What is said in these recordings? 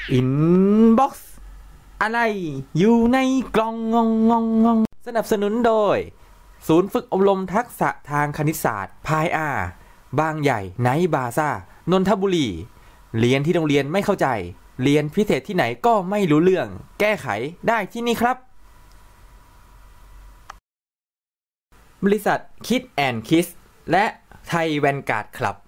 อินบ็อกซ์อะไรอยู่ในกล่องงสนับสนุนโดยศูนย์ฝึกอบรมทักษะทางคณิตศาสตร์พายอาบางใหญ่ไนท์บาซ่านนทบุรีเรียนที่โรงเรียนไม่เข้าใจเรียนพิเศษที่ไหนก็ไม่รู้เรื่องแก้ไขได้ที่นี่ครับบริษัทคิดแอนด์คิสและไทยแวนการ์ดคลับ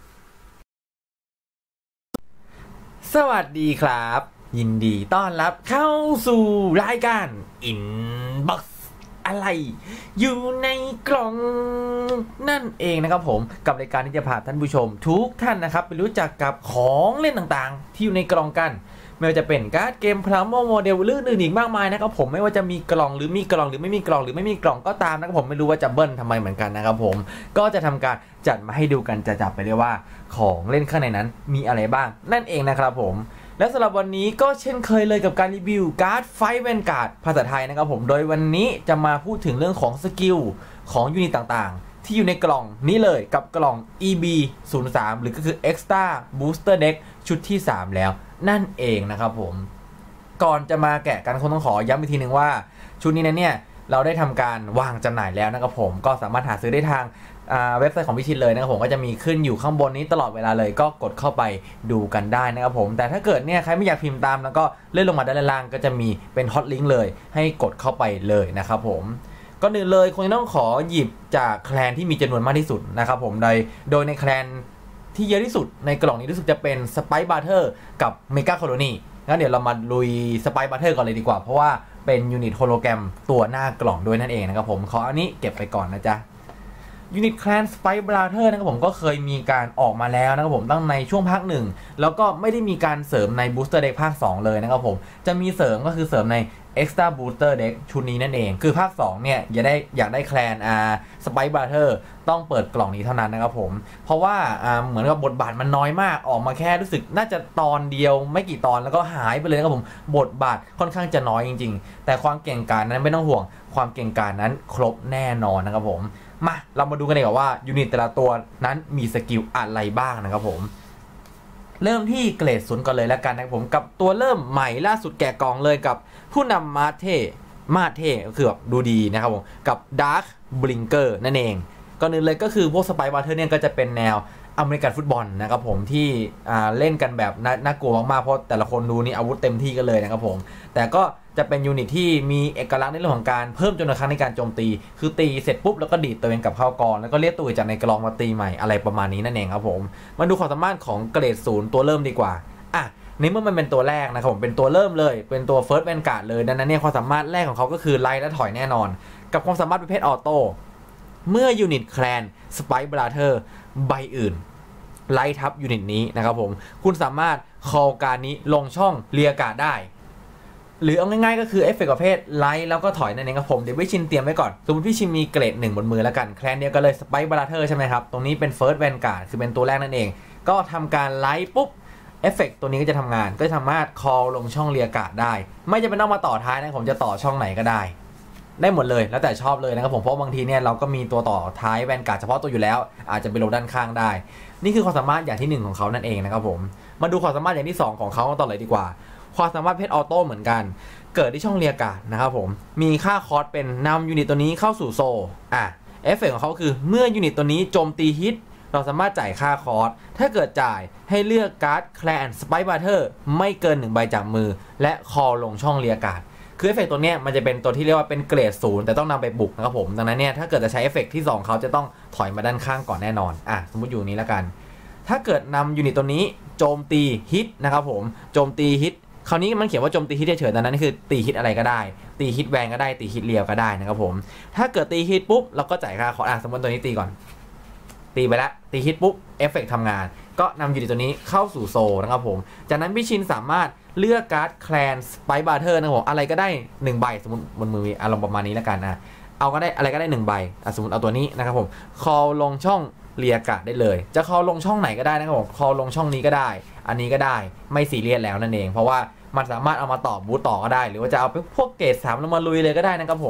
สวัสดีครับยินดีต้อนรับเข้าสู่รายการ Inbox อะไรอยู่ในกล่องนั่นเองนะครับผมกับรายการที่จะพาท่านผู้ชมทุกท่านนะครับไปรู้จักกับของเล่นต่างๆที่อยู่ในกล่องกันไม่ว่าจะเป็นการ์ดเกมพลาโมโมเดลอื่นๆอีกมากมายนะครับผมไม่ว่าจะมีกล่องหรือมีกล่องหรือไม่มีกล่องหรือไม่มีกล่องก็ตามนะครับผมไม่รู้ว่าจะเบิ้ลทำไมเหมือนกันนะครับผมก็จะทำการจัดมาให้ดูกันจะจับไปเลยว่าของเล่นข้างในนั้นมีอะไรบ้างนั่นเองนะครับผมและสำหรับวันนี้ก็เช่นเคยเลยกับการรีวิวการ์ดไฟท์แวนการ์ดภาษาไทยนะครับผมโดยวันนี้จะมาพูดถึงเรื่องของสกิลของยูนิตต่างๆที่อยู่ในกล่องนี้เลยกับกล่อง EB03 หรือก็คือ Extra Booster Deck ชุดที่3แล้วนั่นเองนะครับผมก่อนจะมาแกะกันคงต้องขอย้ำอีกทีหนึ่งว่าชุดนี้นั้นเนี่ยเราได้ทำการวางจำหน่ายแล้วนะครับผมก็สามารถหาซื้อได้ทางเว็บไซต์ของพิชิตเลยนะครับผมก็จะมีขึ้นอยู่ข้างบนนี้ตลอดเวลาเลยก็กดเข้าไปดูกันได้นะครับผมแต่ถ้าเกิดเนี่ยใครไม่อยากพิมพ์ตามแล้วก็เลื่อนลงมาด้านล่างก็จะมีเป็นฮอตลิงก์เลยให้กดเข้าไปเลยนะครับผมก็หนึ่งเลยคงจะต้องขอหยิบจากแคลนที่มีจำนวนมากที่สุดนะครับผมโดยในแคลนที่เยอะที่สุดในกล่องนี้รู้สึกจะเป็นสไปซ์บาร์เทอร์กับเมกาโคโลนีงั้นเดี๋ยวเรามาลุยสไปซ์บาร์เทอร์ก่อนเลยดีกว่าเพราะว่าเป็นยูนิตโฮโลแกรมตัวหน้ากล่องด้วยนั่นเองนะครับผมขออันนี้เก็บไปก่อนนะจ๊ะยูนิตแคลนสไปซ์บาร์เทอร์นะครับผมก็เคยมีการออกมาแล้วนะครับผมตั้งในช่วงภาค1แล้วก็ไม่ได้มีการเสริมใน Booster Deck ภาค2เลยนะครับผมจะมีเสริมก็คือเสริมใน Extra Booster Deck ชุดนี้นั่นเองคือภาค2เนี่ยอยากได้แคลนสไปซ์บาร์เทอร์ต้องเปิดกล่องนี้เท่านั้นนะครับผมเพราะว่าเหมือนกับบทบาทมันน้อยมากออกมาแค่รู้สึกน่าจะตอนเดียวไม่กี่ตอนแล้วก็หายไปเลยนะครับผมบทบาทค่อนข้างจะน้อยจริงๆแต่ความเก่งกาจนั้นไม่ต้องห่วงความเก่งกาจนั้นครบแน่นอนนะครับผมมาเรามาดูกันเลยว่ายูนิตแต่ละตัวนั้นมีสกิลอะไรบ้างนะครับผมเริ่มที่เกรด0ก่อนเลยแล้วกันนะครับผมกับตัวเริ่มใหม่ล่าสุดแกะกล่องเลยกับผู้นำมาเท่ก็คือแบบดูดีนะครับผมกับดาร์คบลิงเกอร์นั่นเองก่อนอื่นเลยก็คือพวกสไปซ์บาร์เทอร์เนี่ยก็จะเป็นแนวอเมริกันฟุตบอลนะครับผมที่เล่นกันแบบน่ากลัวมากๆเพราะแต่ละคนดูนี่อาวุธเต็มที่กันเลยนะครับผมแต่ก็จะเป็นยูนิตที่มีเอกลักษณ์ในเรื่องของการเพิ่มจำนวนครั้งในการโจมตีคือตีเสร็จปุ๊บแล้วก็ดีดตัวเองกลับเข้ากองแล้วก็เรียกตัวจากในกองมาตีใหม่อะไรประมาณนี้นั่นเองครับผมมาดูความสามารถของเกรด0ตัวเริ่มดีกว่าในเมื่อมันเป็นตัวแรกนะครับผมเป็นตัวเริ่มเลยเป็นตัว First Vanguard เลยดังนั้นเนี่ยความสามารถแรกของเขาก็คือไล่และถอยแน่นอนกับความสามารถประเภทออโต้เมื่อยูนิตแคลนสไปซ์บราเธอร์ใบอื่นไล่ทับยูนิตนี้นะครับผมคุณสามารถคอลการนี้ลงช่องเรียกาดได้หรือเอาง่ายๆก็คือเอฟเฟกต์ประเภทไลท์แล้วก็ถอยนั่นเองครับผมเดี๋ยวพี่ชินเตรียมไว้ก่อนสมมติพี่ชินมีเกรด1บนมือแล้วกันแคลนเดียวกันเลยสไปซ์บราเธอร์ใช่ไหมครับตรงนี้เป็น First Vanguard คือเป็นตัวแรกนั่นเองก็ทำการไลท์ปุ๊บเอฟเฟกต์ตัวนี้ก็จะทำงานก็สามารถ call ลงช่องเรียกาดได้ไม่จำเป็นต้องมาต่อท้ายนะผมจะต่อช่องไหนก็ได้หมดเลยแล้วแต่ชอบเลยนะครับผมเพราะบางทีเนี่ยเราก็มีตัวต่อท้ายแวนการ์ดเฉพาะตัวอยู่แล้วอาจจะไปลงด้านข้างได้นี่คือความสามารถอย่างที่1ของเขานั่นเองนะครับผมมาดูความสามารถอย่างที่2ของเขาต่อเลยดีกว่าความสามารถเพชรออโต้เหมือนกันเกิดที่ช่องเรียกาดนะครับผมมีค่าคอสเป็นนำยูนิตตัวนี้เข้าสู่โซเอฟเฟกต์ของเขาคือเมื่อยูนิตตัวนี้โจมตีฮิตเราสามารถจ่ายค่าคอสถ้าเกิดจ่ายให้เลือกการ์ดแคลนสไปซ์บาร์เทอร์ไม่เกิน1ใบจากมือและคอลงช่องเรียกาดคือเอฟเฟกต์ตัวนี้มันจะเป็นตัวที่เรียกว่าเป็นเกรด0แต่ต้องนำไปบุกนะครับผมดังนั้นเนี่ยถ้าเกิดจะใช้เอฟเฟกต์ที่2เขาจะต้องถอยมาด้านข้างก่อนแน่นอนสมมติอยู่นี้แล้วกันถ้าเกิดนำยูนิตตัวนี้โจมตีฮิตนะครับผมโจมตีฮิตคราวนี้มันเขียนว่าโจมตีฮิตเฉยๆดังนั้นนี่คือตีฮิตอะไรก็ได้ตีฮิตแวนก็ได้ตีฮิตเรียวก็ได้นะครับผมถ้าเกิดตีฮิตปุ๊บเราก็จ่ายค่าคอสสมมติตัวนี้ตีก่อนตีไปแล้วตีฮิตปุ๊บเอฟเฟกต์ทำงานก็นำยูนิตตัวนี้เข้าสู่โซนะครับผมจากนั้นพี่ชินสามารถเลือกการ์ดแคลนสไปซ์บาร์เทอร์นะครับผมอะไรก็ได้1ใบสมมติบนมือมีอารมณ์ประมาณนี้แล้วกันเอาก็ได้อะไรก็ได้1ใบสมมติเอาตัวนี้นะครับผมคอลลงช่องเรียกาดได้เลยจะคอลลงช่องไหนก็ได้นะครับผมคอลลงช่องนี้ก็ได้อันนี้ก็ได้ไม่ซีเรียสแล้วนั่นเองเพราะว่ามันสามารถเอามาต่อบูตต่อก็ได้หรือว่าจะเอาไปพวกเกรด3ลงมาลุยเลยก็ได้นะครับผม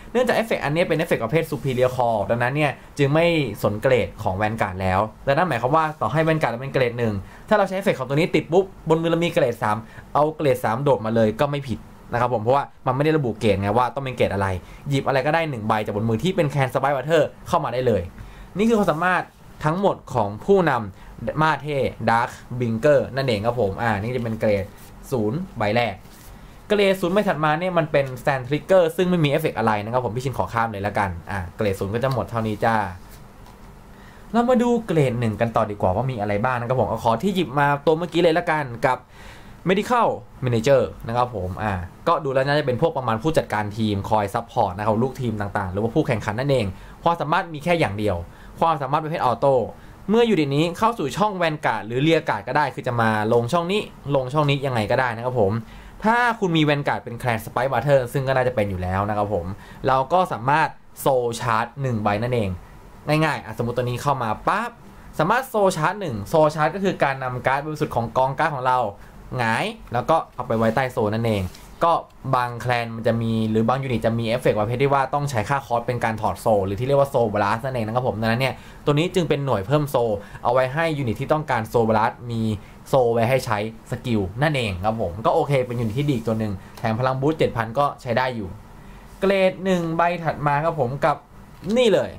เนื่องจากเอฟเฟกต์อันนี้เป็นเอฟเฟกต์ประเภท superior core ดังนั้นเนี่ยจึงไม่สนเกรดของแวนการ์ดแล้วและนั่นหมายความว่าต่อให้แวนการ์ดเป็นเกรด1ถ้าเราใช้เอฟเฟกต์ของตัวนี้ติดปุ๊บบนมือเรามีเกรด3เอาเกรด3โดดมาเลยก็ไม่ผิดนะครับผมเพราะว่ามันไม่ได้ระบุเกรดไงว่าต้องเป็นเกรดอะไรหยิบอะไรก็ได้1ใบจากบนมือที่เป็นแคนสไปวัตเตอร์เข้ามาได้เลยนี่คือความสามารถทั้งหมดของผู้นำมาเทดาร์คบิงเกอร์นั่นเองครับผมนี่จะเป็นเกรด0ใบแรกเกรด0ใบถัดมาเนี่ยมันเป็นสแตนทริกเกอร์ซึ่งไม่มีเอฟเฟกต์อะไรนะครับผมพี่ชินขอข้ามเลยละกันเกรด0ก็จะหมดเท่านี้จ้าเรามาดูเกรด1กันต่อดีกว่าว่ามีอะไรบ้างนะครับผมขอที่หยิบมาตัวเมื่อกี้เลยละกันกับ medical manager นะครับผมก็ดูแล้วน่าจะเป็นพวกประมาณผู้จัดการทีมคอยซัพพอร์ตนะครับลูกทีมต่างๆหรือว่าผู้แข่งขันนั่นเองความสามารถมีแค่อย่างเดียวความสามารถประเภทออโต้เมื่ออยู่ในนี้เข้าสู่ช่องแวนการ์ดหรือเรียการ์ดก็ได้คือจะมาลงช่องนี้ลงช่องนี้ยังไงก็ได้นะครับผมถ้าคุณมีแวนการ์ดเป็นแคลนสไปร์บัตเตอร์ซึ่งก็น่าจะเป็นอยู่แล้วนะครับผมเราก็สามารถโซชาร์จ1ใบนั่นเองง่ายๆสมมติตัวนี้เข้ามาปั๊บสามารถโซชาร์จ1โซชาร์จก็คือการนำการ์ดบริสุทธิ์ของกองการ์ดของเราหงายแล้วก็เอาไปไว้ใต้โซนั่นเองก็บางแคลนมันจะมีหรือบางยูนิตจะมีเอฟเฟกต์ประเภทที่ว่าต้องใช้ค่าคอสเป็นการถอดโซหรือที่เรียกว่าโซบลัสนั่นเองนะครับผมดังนั้นเนี่ยตัวนี้จึงเป็นหน่วยเพิ่มโซเอาไว้ให้ยูนิตที่ต้องการโซบลัสมีโซไว้ให้ใช้สกิลนั่นเองครับผมก็โอเคเป็นยูนิตที่ดีตัวหนึ่งแถมพลังบูสต์ 7,000 ก็ใช้ได้อยู่เกรด1ใบถัดมาครับผมกับนี่เลย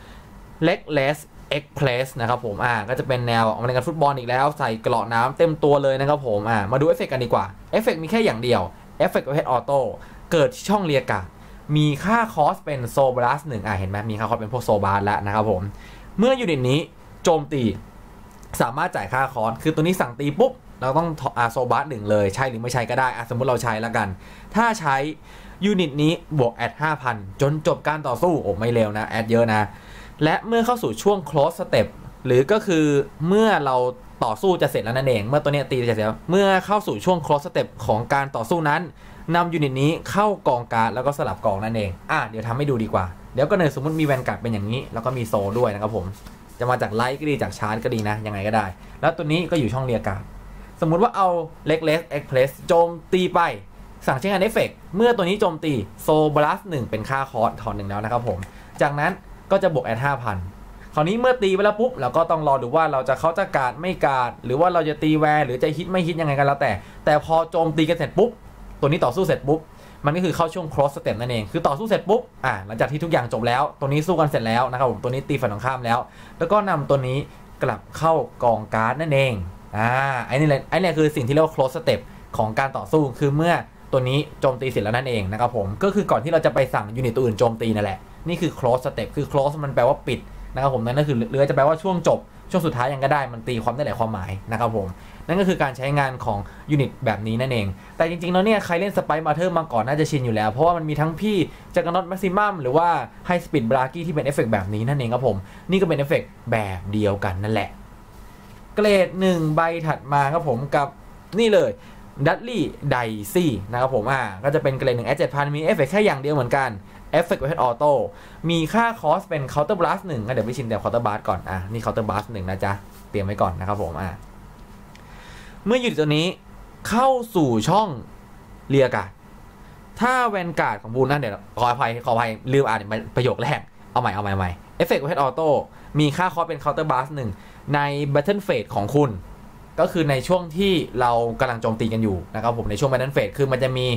Legless Express นะครับผมก็จะเป็นแนวอเมริกันฟุตบอลอีกแล้วใส่เกราะน้ำเต็มตัวเลยนะครับผมมาดูเอฟเฟกต์กันดีกว่าเอฟเฟกต์มีแค่อย่างเดียวเอฟเฟกต์ประเภทออโต้เกิดที่ช่องเรียกามีค่าคอสเป็นโซบลัส1เห็นไหมมีค่าคอสเป็นพวกโซบาร์แล้วนะครับผมเมื่อยูนิตนี้โจมตีสามารถจ่ายค่าคอสคือตัวนี้สั่งตีปุ๊บเราต้องโซบาร์1เลยใช่หรือไม่ใช่ก็ได้สมมุติเราใช้แล้วกันถ้าใช้ยูนิตนี้บวกแอด 5,000 จนจบการต่อสู้ไม่เร็วนะแอดเยอะนะและเมื่อเข้าสู่ช่วง close step หรือก็คือเมื่อเราต่อสู้จะเสร็จแล้วนั่นเองเมื่อตัวนี้ตีจะเสร็จแล้วเมื่อเข้าสู่ช่วง close step ของการต่อสู้นั้นนำยูนิตนี้เข้ากองการ์ดแล้วก็สลับกองนั่นเองเดี๋ยวทำให้ดูดีกว่าเดี๋ยวก็สมมติมีแวนการ์ดเป็นอย่างนี้แล้วก็มีโซด้วยนะครับผมจะมาจากไลท์ก็ดีจากชาร์จก็ดีนะยังไงก็ได้แล้วตัวนี้ก็อยู่ช่องเรียการ์ดสมมุติว่าเอา Legless Express โจมตีไปสั่งใช้งานเอฟเฟกต์เมื่อตัวนี้โจมตีโซบลัส1เป็นค่าคอสถอน1แล้วนะครับผมจากนั้นก็จะบวกแอด 5,000 คราวนี้เมื่อตีไปแล้วปุ๊บเราก็ต้องรอดูว่าเราจะเขาจะการ์ดไม่การ์ดหรือว่าเราจะตีแวร์หรือจะฮิตไม่ฮิตยังไงกันแล้วแต่พอโจมตีกันเสร็จปุ๊บตัวนี้ต่อสู้เสร็จปุ๊บมันก็คือเข้าช่วง cross step นั่นเองคือต่อสู้เสร็จปุ๊บหลังจากที่ทุกอย่างจบแล้วตัวนี้สู้กันเสร็จแล้วนะครับผมตัวนี้ตีฝั่งตรงข้ามแล้วก็นำตัวนี้กลับเข้ากองการ์ดนั่นเองไอ้นี่คือสิ่งที่เรียกว่า cross step ของการต่อสู้คือเมื่อตัวนี้โจมตีเสร็จแล้วนั่นเองนะครับผมก็คือก่อนที่เราจะไปสั่งยูนิตตัวอื่นโจมตีนั่นแหละนี่คือ close step คือ close มันแปลว่าปิดนะครับผมนั่นก็คือหรือจะแปลว่าช่วงจบช่วงสุดท้ายยังก็ได้มันตีความได้หลายความหมายนะครับผมนั่นก็คือการใช้งานของยูนิตแบบนี้นั่นเองแต่จริงๆแล้วเนี่ยใครเล่นสไปร์มาเธอร์มาก่อนน่าจะชินอยู่แล้วเพราะว่ามันมีทั้งพี่จักรน็อตแม็กซิมัมหรือว่าไฮสปีดบรากี้ที่เป็นเอฟเฟกต์แบบนี้นั่นเองครับผมนี่ก็เป็นเอฟเฟกต์แบบเดียวกันนั่นแหละเกรด1ใบถัดมาครับผมกับนี่เลยดัตลี่ไดซี่นะครับผมก็จะเป็นเกรด1 S 7,000 มีเอฟเฟกต์แค่อย่างเดียวเหมือนกันเอฟเฟกต์ประเภทออโต้มีค่าคอสเป็นเคาน์เตอร์บลัส1เดี๋ยวไปชินแต่เคาน์เตอร์บลัสก่อนนี่เคาน์เตอร์บลัส1นะจ๊ะเตรียมไว้ก่อนนะครับผมเมื่ออยู่ตัวนี้เข้าสู่ช่องเรียการ์ดถ้าแวนการ์ดของบูนนั่นเดี๋ยวขออภัยลืมอ่านประโยคแรกเอาใหม่เอฟเฟกต์ประเภทออโต้มีค่าคอสเป็นเคาน์เตอร์บลัส1ในแบทเทิลเฟสของคุณก็คือในช่วงที่เรากำลังโจมตีกันอยู่นะครับผมในช่วงแบทเทิลเฟสคือมันจะมี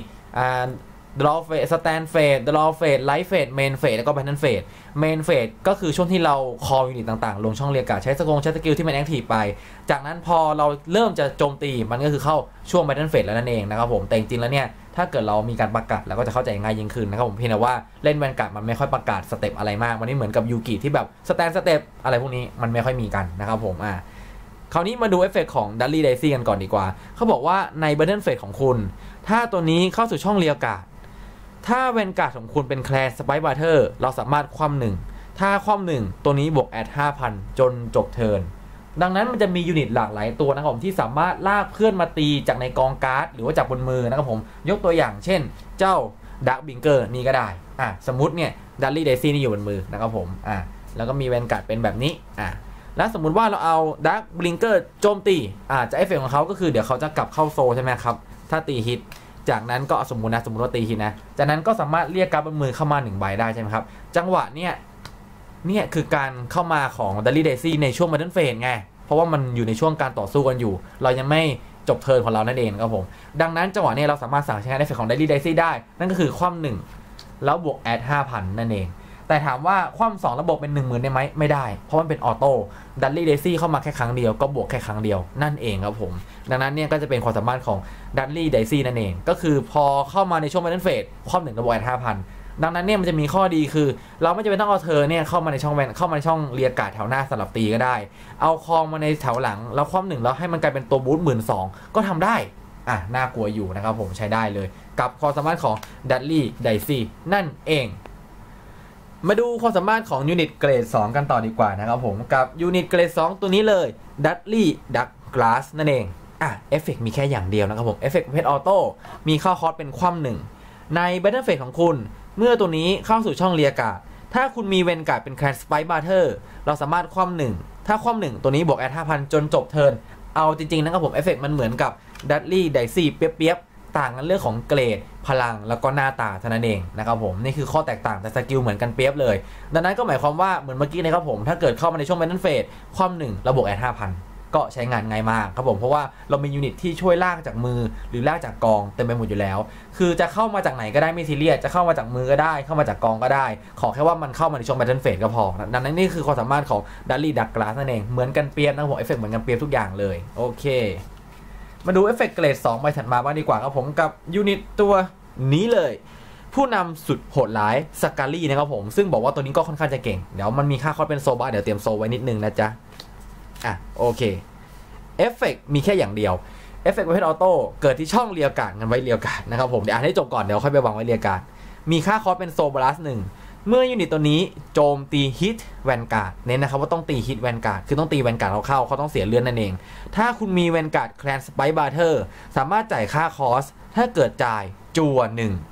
draw phase stand phase draw phase light phase main phase แล้วก็ battle phase main phase ก็คือช่วงที่เราคอลยูนิตต่างๆลงช่องเรียกการ์ดใช้สกิลที่มันแอคทีฟไปจากนั้นพอเราเริ่มจะโจมตีมันก็คือเข้าช่วง battle phase แล้วนั่นเองนะครับผมแต่จริงๆแล้วเนี่ยถ้าเกิดเรามีการประกาศแล้วก็จะเข้าใจง่ายยิ่งขึ้นนะครับผมเพียงแต่ว่าเล่นแวนการ์ดมันไม่ค่อยประกาศสเต็ปอะไรมากมันไม่เหมือนกับยูกิที่แบบสแตนสเต็ปอะไรพวกนี้มันไม่ค่อยมีกันนะครับผมคราวนี้มาดูเอฟเฟกต์ของดัลลี่ไดซี่กันก่อนดีกว่าเขาบอกว่าใน battle phase ของคุณถ้าตัวนี้เข้าสู่ช่องเรียการ์ดถ้าแวนการ์ดของคุณเป็นแคลนสไปร์บัตเตอร์เราสามารถคว่ำ1ถ้าคว่ำ1ตัวนี้บวกแอด 5,000 จนจบเทิร์นดังนั้นมันจะมียูนิตหลากหลายตัวนะครับผมที่สามารถลากเพื่อนมาตีจากในกองการ์ดหรือว่าจากบนมือนะครับผมยกตัวอย่างเช่นเจ้าดักบิงเกอร์นี่ก็ได้สมมุติเนี่ยดัลลี่เดซี่นี่อยู่บนมือนะครับผมแล้วก็มีแวนการ์ดเป็นแบบนี้แล้วสมมุติว่าเราเอาดักบิงเกอร์โจมตีจะเอฟเฟกต์ของเขาก็คือเดี๋ยวเขาจะกลับเข้าโซใช่ไหมครับถ้าตีฮิตจากนั้นก็สมมุติว่าตีฮิตนะจากนั้นก็สามารถเรียกการ์ดบนมือเข้ามา1ใบได้ใช่ไหมครับจังหวะเนี่ยคือการเข้ามาของดัลลี่เดซี่ในช่วงบัตเทิลเฟสไงเพราะว่ามันอยู่ในช่วงการต่อสู้กันอยู่เรายังไม่จบเทิร์นของเรานั่นเองครับผมดังนั้นจังหวะนี้เราสามารถสั่งใช้งานเอฟเฟกต์ของดัลลี่เดซี่ได้นั่นก็คือคว่ำ1แล้วบวกแอด 5,000 นั่นเองแต่ถามว่าคว่ำ2ระบบเป็น 10,000 ได้ไหมไม่ได้เพราะมันเป็นออโต้ดัลลี่เดซี่เข้ามาแค่ครั้งเดียวก็บวกแค่ครั้งเดียวนั่นเองครับผมดังนั้นเนี่ยก็จะเป็นความสามารถของดัลลี่เดซี่นั่นเองก็คือพอเข้ามาในช่วงบัตเทิลเฟสคว่ำ1ระบบแอด 5,000 ดังนั้นเนี่ยมันจะมีข้อดีคือเราไม่จำเป็นต้องเอาเธอเนี่ยเข้ามาในช่องเรียกการ์ดแถวหน้าสลับตีก็ได้เอาคองมาในแถวหลังแล้วคว่ำ1แล้วให้มันกลายเป็นตัวบูท 12,000 ก็ทำได้น่ากลัวอยู่นะครับผมใช้ได้เลยกับความสามารถของดัลลี่เดซี่นั่นเองมาดูความสามารถของยูนิตเกรด 2 กันต่อดีกว่านะครับผมกับยูนิตเกรด 2 ตัวนี้เลยดัลลี่ดักกลาสนั่นเองเอฟเฟกต์มีแค่อย่างเดียวนะครับผมเอฟเฟกต์เพชรออโต้มีเข้าคอร์สเป็นคว่ำ1ในแบทเทิลเฟสของคุณเมื่อตัวนี้เข้าสู่ช่องเรียกการ์ดถ้าคุณมีเวนการ์ดเป็นแคลนสไปค์บาร์เทอร์เราสามารถคว่ำ1ถ้าคว่ำ1ตัวนี้บวกแอด 5,000 จนจบเทิร์นเอาจริงๆนะครับผมเอฟเฟกต์มันเหมือนกับดัลลี่ไดซี่เปียบต่างกันเรื่องของเกรดพลังแล้วก็หน้าตาเท่านั้นเองนะครับผมนี่คือข้อแตกต่างแต่สกิลเหมือนกันเปียบเลยดังนั้นก็หมายความว่าเหมือนเมื่อกี้นะครับผมถ้าเกิดเข้ามาในช่วงแบทเทิลเฟสคว่ำ1ระบบแอด 5,000 ก็ใช้งานง่ายมากครับผมเพราะว่าเรามียูนิตที่ช่วยลากจากมือหรือลากจากกองเต็มไปหมดอยู่แล้วคือจะเข้ามาจากไหนก็ได้ไม่ซีเรียสจะเข้ามาจากมือก็ได้เข้ามาจากกองก็ได้ขอแค่ว่ามันเข้ามาในช่วงแบทเทิลเฟสก็พอดังนั้นนี่คือความสามารถของดัลลี่ดักกลาสนั่นเองเหมือนกันเปียบนะครับผมเอฟเฟกต์เหมือนกันเปียบทุกอย่างเลยโอเคมาดูเอฟเฟกต์เกรด 2 ใบถัดมาบ้างดีกว่าครับผมกับยูนิตตัวนี้เลยผู้นำสุดโหดร้ายสกาลี่นะครับผมซึ่งบอกว่าตัวนี้ก็ค่อนข้างจะเก่งเดี๋ยวมันมีค่าคอร์สเป็นโซบาเดี๋ยวเตรียมโซไว้นิดนึงนะจ๊ะโอเคเอฟเฟกต์มีแค่อย่างเดียวเอฟเฟกต์ประเภทออโต้เกิดที่ช่องเรียกการ์ดกันไว้เรียกการ์ดนะครับผมเดี๋ยวอ่านให้จบก่อนเดี๋ยวค่อยไปวางไว้เรียกการ์ดมีค่าคอร์สเป็นโซบาลัส1เมื่อยูนิตตัวนี้โจมตีฮิตแวนการ์ดเน้นนะครับว่าต้องตีฮิตแวนการ์ดคือต้องตีแวนการ์ดเขาต้องเสียเลือดนั่นเองถ้าคุณมีแวนการ์ดแคลนสไปค์บาร์เทอร์สามารถจ่ายค่าคอสถ้าเกิดจ่ายจั่ว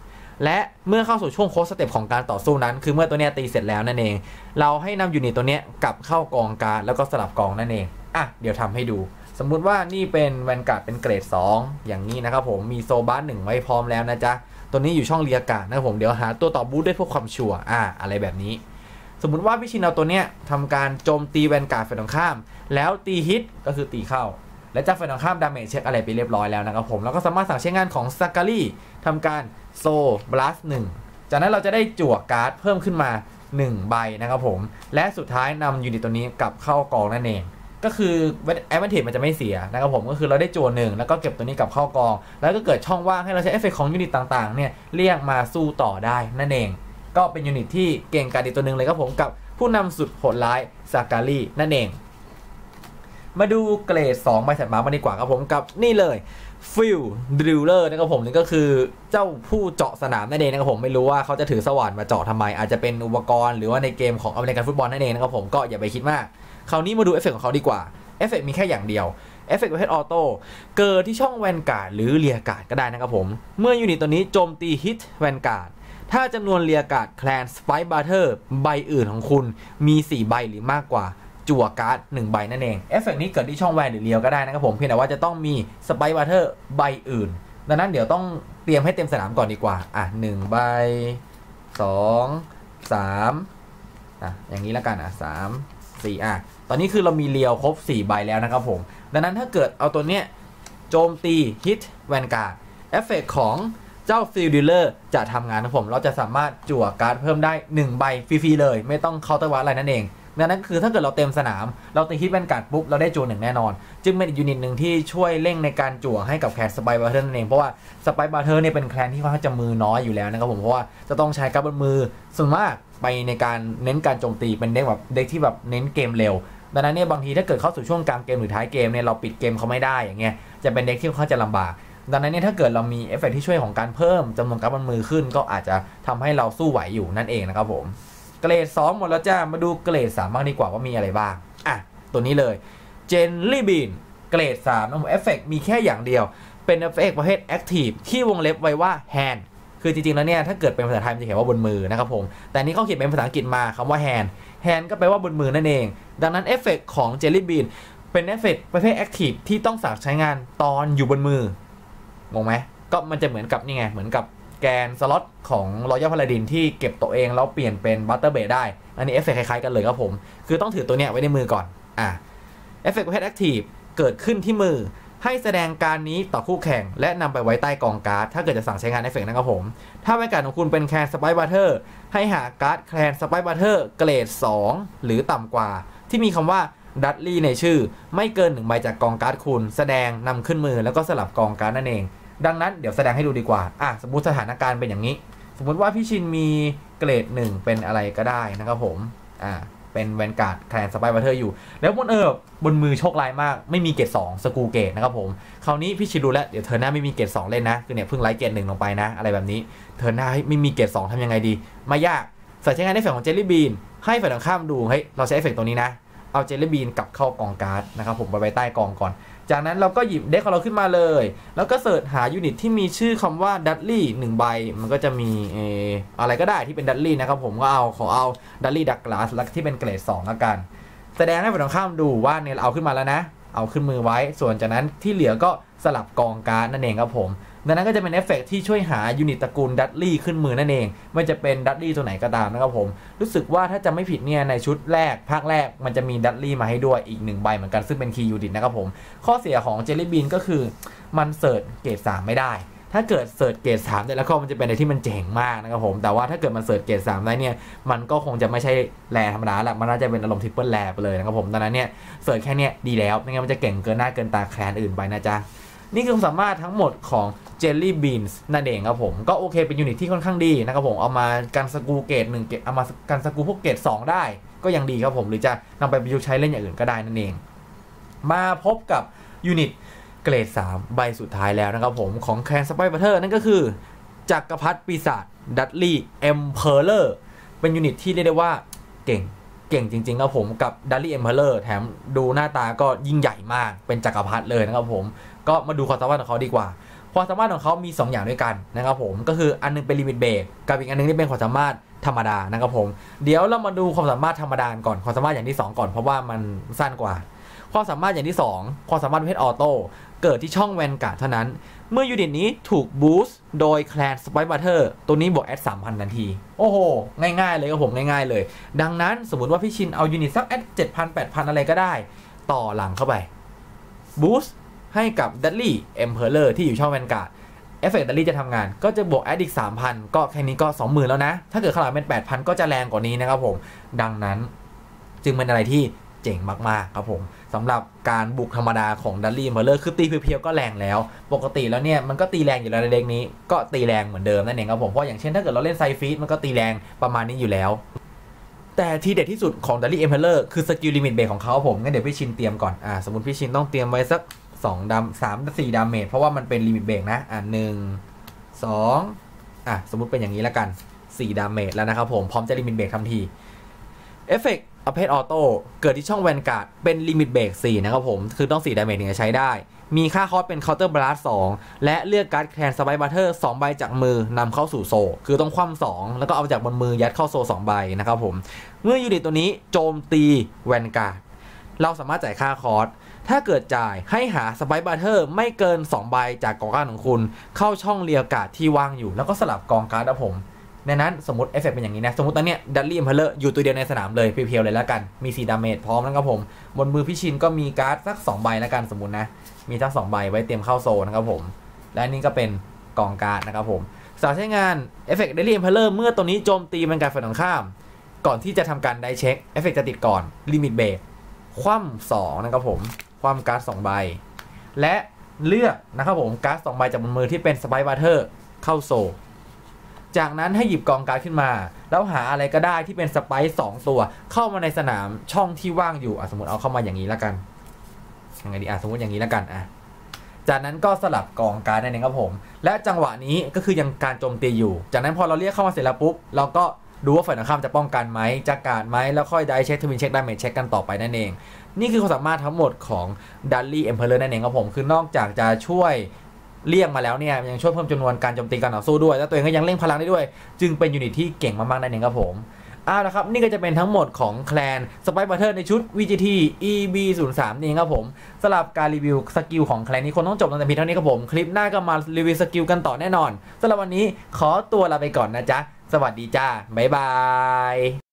1และเมื่อเข้าสู่ช่วงโค้ดสเต็ปของการต่อสู้นั้นคือเมื่อตัวนี้ตีเสร็จแล้วนั่นเองเราให้นำยูนิตตัวนี้กลับเข้ากองการ์ดแล้วก็สลับกองนั่นเองเดี๋ยวทำให้ดูสมมุติว่านี่เป็นแวนการ์ดเป็นเกรด 2อย่างนี้นะครับผมมีโซบาร์1ไว้พร้อมแล้วนะจ๊ะตัวนี้อยู่ช่องเรียกการ์ดนะครับผมเดี๋ยวหาตัวต่อบูทด้วยเพื่อความชัวร์อะไรแบบนี้สมมุติว่าพี่ชินเอาตัวเนี้ยทำการโจมตีแวนการ์ดฝ่ายตรงข้ามแล้วตีฮิตก็คือตีเข้าและจากฝ่ายตรงข้ามดาเมจเช็คอะไรไปเรียบร้อยแล้วนะครับผมแล้วก็สามารถสั่งใช้งานของสกาลี่ทำการโซบลัส1จากนั้นเราจะได้จั่วการ์ดเพิ่มขึ้นมา1ใบนะครับผมและสุดท้ายนำยูนิตตัวนี้กลับเข้ากองนั่นเองก็คือแอดวานเทจมันจะไม่เสียนะครับผมก็คือเราได้จั่ว1แล้วก็เก็บตัวนี้กลับเข้ากองแล้วก็เกิดช่องว่างให้เราใช้เอฟเฟกต์ของยูนิตต่างๆเนี่ยเรียกมาสู้ต่อได้นั่นเองก็เป็นยูนิตที่เก่งกาจอีกตัวหนึ่งเลยครับผมกับผู้นำสุดโหดร้ายสกาลี่นั่นเองมาดูเกรด 2 ใบถัดมาดีกว่าครับผมกับนี่เลยฟิลดริลเลอร์นะครับผมนี่ก็คือเจ้าผู้เจาะสนามนั่นเองนะครับผมไม่รู้ว่าเขาจะถือสว่านมาเจาะทำไมอาจจะเป็นอุปกรณ์หรือว่าในเกมของอเมริกันฟุตบอลนั่นเองนะครับผมก็อย่าไปคิดมากคราวนี้มาดูเอฟเฟกต์ของเขาดีกว่าเอฟเฟกต์มีแค่อย่างเดียวเอฟเฟกต์ประเภทออโต้เกิดที่ช่องแวนการ์ดหรือเรียการ์ดก็ได้นะครับผมเมื่อยูนิตตัวนี้โจมตีฮิตแวนการ์ดถ้าจำนวนเรียการ์ดแคลนสไปค์บาร์เทอร์ใบอื่นของคุณมี4ใบหรือมากกว่าจั่วการ์ด1ใบนั่นเองเอฟเฟกต์นี้เกิดที่ช่องแวนหรือเรียวก็ได้นะครับผมเพียงแต่ว่าจะต้องมีสไปค์บาร์เทอร์ใบอื่นดังนั้นเดี๋ยวต้องเตรียมให้เต็มสนามก่อนดีกว่า1ใบ2 3อย่างนี้แล้วกัน3 4ตอนนี้คือเรามีเรียวครบ4ใบแล้วนะครับผมดังนั้นถ้าเกิดเอาตัวเนี้ยโจมตีฮิตแวนการ์ดเอฟเฟกต์ของเจ้าฟิลดิลเลอร์จะทำงานนะผมเราจะสามารถจั่วการ์ดเพิ่มได้1ใบฟรีๆเลยไม่ต้องเคาน์เตอร์วัดอะไรนั่นเองดังนั้นคือถ้าเกิดเราเต็มสนามเราตีฮิตแวนการ์ดปุ๊บเราได้จั่ว1แน่นอนจึงเป็นอีกยูนิตหนึ่งที่ช่วยเร่งในการจั่วให้กับแคลนสไปค์บาร์เทอร์นั่นเองเพราะว่าสไปค์บาร์เทอร์เนี่ยเป็นแคลนที่ค่อนข้างจะมือน้อยอยู่แล้วนะครับผมเพราะว่าจะต้องใช้การ์ดบนมือส่วนมากไปในการเน้นการโจมตีเป็นเด็กที่แบบเน้นเกมเร็วดังนั้นเนี่ยบางทีถ้าเกิดเข้าสู่ช่วงกลางเกมหรือท้ายเกมเนี่ยเราปิดเกมเขาไม่ได้อย่างเงี้ยจะเป็นเด็กที่ค่อนข้างจะลำบากดังนั้นเนี่ยถ้าเกิดเรามีเอฟเฟกต์ที่ช่วยของการเพิ่มจำนวนการ์ดบนมือขึ้นก็อาจจะทำให้เราสู้ไหวอยู่นั่นเองนะครับผมเกรด 2 หมดแล้วจ้ามาดูเกรด 3 บ้างดีกว่าว่ามีอะไรบ้างตัวนี้เลยเจนลี่บีนเกรด 3นะผมเอฟเฟกต์มีแค่อย่างเดียวเป็นเอฟเฟกต์ประเภทแอคทีฟที่วงเล็บไว้ว่าแฮนด์คือจริงๆแล้วเนี่ยถ้าเกิดเป็นภาษาไทยมันจะเขียนว่าบนมือนะครับผมแต่นี้เขาเขียนเป็นภาษาอังกฤษมาคำว่าแฮนด์ก็แปลว่าบนมือนั่นเองดังนั้นเอฟเฟกต์ของเจลลี่บีนเป็นเอฟเฟกต์ประเภทแอคทีฟที่ต้องสั่งใช้งานตอนอยู่บนมืองงไหมก็มันจะเหมือนกับนี่ไงเหมือนกับแกนสล็อตของ Royal Paladin ที่เก็บตัวเองแล้วเปลี่ยนเป็นบัตเตอร์เบดได้อันนี้เอฟเฟกต์คล้ายๆกันเลยครับผมคือต้องถือตัวเนี้ยไว้ในมือก่อนเอฟเฟกต์ประเภทแอคทีฟเกิดขึ้นที่มือให้แสดงการนี้ต่อคู่แข่งและนำไปไว้ใต้กองการ์ดถ้าเกิดจะสั่งใช้งานเอฟเฟกต์นะครับผมถ้าแวนการ์ดของคุณเป็นแคลนสไปซ์บัตเตอร์ให้หาการ์ดแคลนสไปซ์บัตเตอร์เกรด2หรือต่ำกว่าที่มีคำว่าดัตลี่ในชื่อไม่เกิน1ใบจากกองการ์ดคุณแสดงนำขึ้นมือแล้วก็สลับกองการ์ดนั่นเองดังนั้นเดี๋ยวแสดงให้ดูดีกว่าสมมุติสถานการณ์เป็นอย่างนี้สมมุติว่าพี่ชินมีเกรด1เป็นอะไรก็ได้นะครับผมเป็นแวนการ์ดแคลนสไปซ์บัตเตอร์อยู่แล้วบนมือโชคร้ายมากไม่มีเกรด2สกูเกรดนะครับผมคราวนี้พี่ชินรู้แล้วเดี๋ยวเธอหน้าไม่มีเกรด2เล่นนะคือเนี่ยเพิ่งไลท์เกรด1ลงไปนะอะไรแบบนี้เธอหน้าไม่มีเกรด2ทำยังไงดีไม่ยากใส่ใช้งานในฝั่งของเจลลี่บีนให้ฝ่ายตรงข้ามดูเฮ้ยเราใช้เอฟเฟกต์ตัวนี้นะเอาเจลลี่บีนกลับเข้ากองการ์ดนะครับผมไปใต้กองก่อนจากนั้นเราก็หยิบเด็กของเราขึ้นมาเลยแล้วก็เสิร์ชหายูนิตที่มีชื่อคำว่าดัตลี่1ใบมันก็จะมีอะไรก็ได้ที่เป็นดัตลี่นะครับผมก็ขอเอาดัตลี่ดักกลาสแล้วที่เป็นเกรด2ละกันแสดงให้ฝ่ายตรงข้ามดูว่าเนี่ยเอาขึ้นมาแล้วนะเอาขึ้นมือไว้ส่วนจากนั้นที่เหลือก็สลับกองการ์ดนั่นเองครับผมดังนั้นก็จะเป็นเอฟเฟกต์ที่ช่วยหายูนิตตระกูลดัตลี่ขึ้นมือนั่นเองไม่จะเป็นดัตลี่ตัวไหนก็ตามนะครับผมรู้สึกว่าถ้าจะไม่ผิดเนี่ยในชุดแรกภาคแรกมันจะมีดัตลี่มาให้ด้วยอีก1ใบเหมือนกันซึ่งเป็นคีย์ยูนิตนะครับผมข้อเสียของเจลลี่บีนก็คือมันเสิร์ชเกรด3ไม่ได้ถ้าเกิดเสิร์ชเกรด3ได้แล้วก็มันจะเป็นอะไรที่มันเจ๋งมากนะครับผมแต่ว่าถ้าเกิดมันเสิร์ชเกรด3ได้เนี่ยมันก็คงจะไม่ใช่แรธรรมดาแหละมันน่าจะเป็นอารมณ์ทริปเปิลแรไปเลยนะครับผมดังนั้นเนี่ยเสิร์ชแค่เนี้ยดีแล้วไม่งั้นมันจะเก่งเกินหน้าเกินตาแคลนอื่นไปนะจ๊ะนี่คือความสามารถทั้งหมดของ Jelly Beans นั่นเองครับผมก็โอเคเป็นยูนิตที่ค่อนข้างดีนะครับผมเอามากันสกูเกรด1เกรดเอามากันสกูพวกเกรด2ได้ก็ยังดีครับผมหรือจะนำไปประยุกต์ใช้เล่นอย่างอื่นก็ได้นั่นเองมาพบกับยูนิตเกรด3ใบสุดท้ายแล้วนะครับผมของแคลนสไปซ์บัตเตอร์นั่นก็คือจักรพรรดิปีศาจดัตลี่เอ็มเพอร์เลอร์เป็นยูนิตที่เรียกได้ว่าเก่งจริงๆครับผมกับดัตลี่เอ็มเพอร์เลอร์แถมดูหน้าตาก็ยิ่งใหญ่มากเป็นจักรพรรดิเลยนะครับผมก็มาดูความสามารถของเขาดีกว่าความสามารถของเขามี2อย่างด้วยกันนะครับผมก็คืออันนึงเป็นลิมิตเบรกกับอีกอันนึงที่เป็นความสามารถธรรมดานะครับผมเดี๋ยวเรามาดูความสามารถธรรมดาก่อนความสามารถอย่างที่2ก่อนเพราะว่ามันสั้นกว่าความสามารถอย่างที่2ความสามารถประเภทออโต้เกิดที่ช่องแวนการ์ดเท่านั้นเมื่อยูนิตนี้ถูกบูสต์โดยแคลนสไปซ์บัตเตอร์ตัวนี้บวกแอด 3,000 ทันทีโอ้โหง่ายๆเลยครับผมง่ายๆเลยดังนั้นสมมุติว่าพี่ชินเอายูนิตสักแอด 7,000 8,000 อะไรก็ได้ต่อหลังเข้าไปบูสต์ให้กับดัตลี่เอ็มเพอร์เลอร์ที่อยู่ช่องแวนการ์ดเอฟเฟกต์ดัตลี่จะทำงานก็จะบวกแอดอีก 3,000 ก็แค่นี้ก็ 20,000 แล้วนะถ้าเกิดขนาดเป็น 8,000 ก็จะแรงกว่านี้นะครับผมดังนั้นจึงเป็นอะไรที่เจ๋งมากๆครับผมสำหรับการบุกธรรมดาของดัตลี่เอ็มเพอร์เลอร์คือตีเพียวๆก็แรงแล้วปกติแล้วเนี่ยมันก็ตีแรงอยู่แล้วในเด็กนี้ก็ตีแรงเหมือนเดิมนั่นเองครับผมเพราะอย่างเช่นถ้าเกิดเราเล่นไซฟีดมันก็ตีแรงประมาณนี้อยู่แล้วแต่ที่เด็ดที่สุดของดัตลี่เอ็มเพอร์เลอร์คือสกิลลิมิตเบรกของเขาผมงั้นเดี๋ยวพี่ชินเตรียมก่อนสมมติพี่ชินต้องเตรียมไว้สัก2 3-4 ดาเมจเพราะว่ามันเป็นลิมิตเบรกนะ1 2สมมุติเป็นอย่างนี้แล้วกัน4 ดาเมจแล้วนะครับผมพร้อมจะลิมิตเบรกทันทีเอฟเฟกต์ประเภทออโต้เกิดที่ช่องแวนการ์ดเป็นลิมิตเบรก4นะครับผมคือต้อง4 ดาเมจถึงจะใช้ได้มีค่าคอสเป็นเคาน์เตอร์บลัส2และเลือกการ์ดแคลนสไปซ์บัตเตอร์2ใบจากมือนำเข้าสู่โซคือต้องคว่ำ2แล้วก็เอาจากบนมือยัดเข้าโซ2ใบนะครับผมเมื่อยูนิตตัวนี้โจมตีแวนการ์ดเราสามารถจ่ายค่าคอสถ้าเกิดจ่ายให้หาสไปซ์บัตเตอร์ไม่เกิน2ใบจากกองการ์ดของคุณเข้าช่องเรียกการ์ดที่ว่างอยู่แล้วก็สลับกองการ์ดนะผมในนั้นสมมติเอฟเฟกต์เป็นอย่างนี้นะสมมติตอนเนี้ยดัตลี่เอ็มเพอร์เลอร์อยู่ตัวเดียวในสนามเลยเพียวๆเลยแล้วกันมี4 ดาเมจพร้อมแล้วครับผมบนมือพี่ชินก็มีการ์ดสัก2ใบแล้วกันสมมุตินะมีทั้ง2ใบไว้เตรียมเข้าโซนนะครับผมและนี่ก็เป็นกองการ์ดนะครับผมสารใช้งานเอฟเฟกต์ดัตลี่เอ็มเพอร์เลอร์เมื่อตัวนี้โจมตีเป็นการฝ่ายตรงข้ามก่อนที่จะทำการไดเช็คเอฟเฟกต์จะติดก่อนลิมิตเบรกคว่ำ2นะครับผมคว่ำการ์ด2ใบและเลือกนะครับผมการ์ด2ใบจากบนมือที่เป็นสไปซ์บัตเตอร์เข้าโซจากนั้นให้หยิบกองการ์ดขึ้นมาแล้วหาอะไรก็ได้ที่เป็นสไปซ์2ตัวเข้ามาในสนามช่องที่ว่างอยู่สมมติเอาเข้ามาอย่างนี้แล้วกันยังไงดีสมมติอย่างนี้แล้วกันจากนั้นก็สลับกองการ์ดนั่นเองครับผมและจังหวะนี้ก็คือยังการโจมตีอยู่จากนั้นพอเราเรียกเข้ามาเสร็จแล้วปุ๊บเราก็ดูว่าฝ่ายตรงข้ามจะป้องกันไหมจะการ์ดไหมแล้วค่อยได้เช็คทวินเช็คดาเมจเช็คกันต่อไปนั่นเองนี่คือความสามารถทั้งหมดของดัตลี่เอ็มเพอร์เลอร์นั่นเองครับผมคือนอกจากจะช่วยเรียกมาแล้วเนี่ยยังช่วยเพิ่มจำนวนการโจมตีการต่อสู้ด้วยแล้วตัวเองก็ยังเร่งพลังได้ด้วยจึงเป็นยูนิตที่เก่งมากๆนั่นเองครับผมเอาละครับนี่ก็จะเป็นทั้งหมดของแคลนสไปซ์บัตเทอร์ในชุด VGT EB03 นี่เองครับผมสำหรับการรีวิวสกิลของแคลนนี้คนต้องจบตั้งแต่เพียงเท่านี้ครับผมคลิปหน้าก็มารีวิวสกิลกันต่อแน่นอนสำหรับวันนี้ขอตัวลาไปก่อนนะจ๊ะสวัสดีจ้าบ๊ายบาย